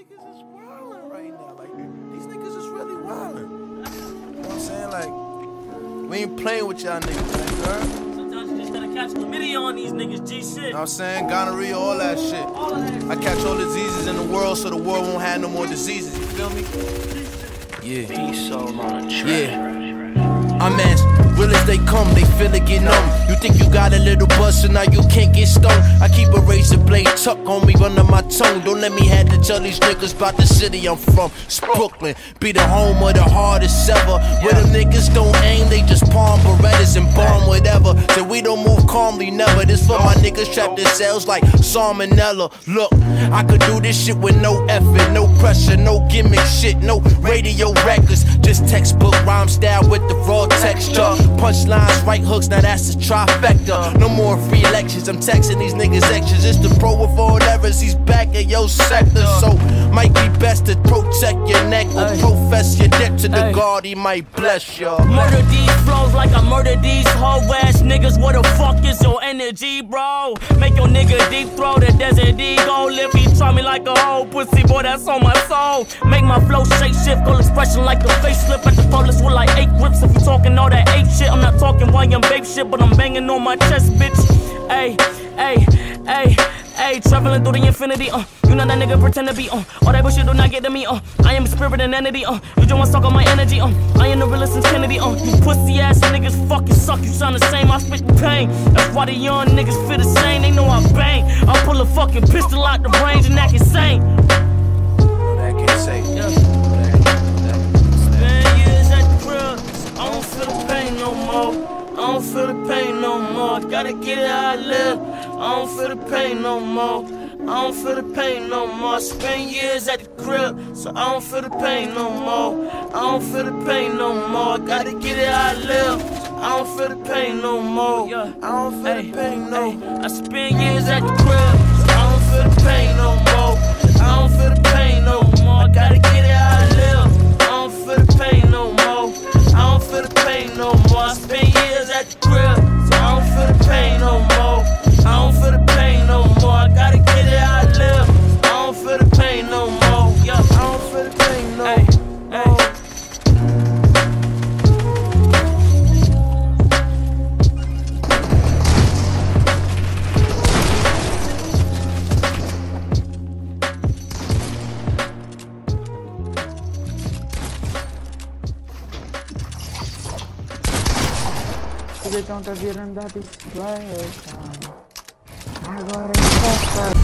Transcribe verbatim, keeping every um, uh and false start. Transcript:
niggas is wildin' right now. Like, these niggas is really wildin'. You know what I'm saying? Like, we ain't playing with y'all niggas, man, girl. Sometimes you just gotta catch chlamydia on these niggas, G shit. You know what I'm saying? Gonorrhea, all that shit. All of that shit. I catch all the diseases in the world so the world won't have no more diseases, you feel me? Yeah. Peace all on a track. Yeah. I'm as real as they come, they feel it get numb. You think you got a little buzz, so now you can't get stung. I keep a razor blade tucked on me under my tongue. Don't let me have to tell these niggas about the city I'm from. It's Brooklyn, be the home of the hardest ever. Where them niggas don't aim, they just palm Berettas and bomb whatever. So we don't move calmly, never. This for my niggas trapped in cells like salmonella. Look, I could do this shit with no effort, no pressure, no gimmick shit, no radio records. Just textbook rhyme style with the raw texture. Punchlines, right hooks, now that's a trifecta. No more free lectures, I'm texting these niggas extras. It's the pro with all errors, he's back in your sector. So, might be best to protect your neck or Ay. profess your debt to the Ay. God, he might bless ya. Murder these flows like I murder these hoe ass niggas. Where the fuck is your energy, bro? Make your nigga deep throw the desert eagle. If he try me like a whole pussy, boy, that's on my soul. Make my flow shape shift, goal expression like a facelift. At the police with like eight grips. If you talking all that ape shit, I'm not talking why I'm babe shit, but I'm banging on my chest, bitch. Ayy, ayy, ayy, ayy, traveling through the infinity, uh. You know that nigga pretend to be, uh. All that bullshit do not get to me, uh. I am a spirit and entity, uh. You just wanna suck on my energy, uh. I am the realest since Kennedy, uh. You pussy ass niggas fucking suck, you sound the same, I spit the pain. That's why the young niggas feel the same, they know I bang. I pull a fucking pistol out the range and act insane. That can't say. Yeah. Spend years at the crib, I don't feel the pain no more. I don't feel the pain no more. Gotta get it how I live. I don't feel the pain no more. I don't feel the pain no more. Spend years at the crib, so I don't feel the pain no more. I don't feel the pain no more. Gotta get it how I live. I don't feel the pain no more. I don't feel the pain no more. I spend years at the crib, so I don't feel the pain no more. I don't feel the pain no more. Gotta get it how I live. I don't feel the pain no more. I don't feel the pain no more. I spend years at the crib, so I don't feel the pain no more. I don't feel the pain no more. I gotta get it how I live. I don't feel the pain no more. Yeah, I don't feel the pain no more. They estão tá virando da display. Agora é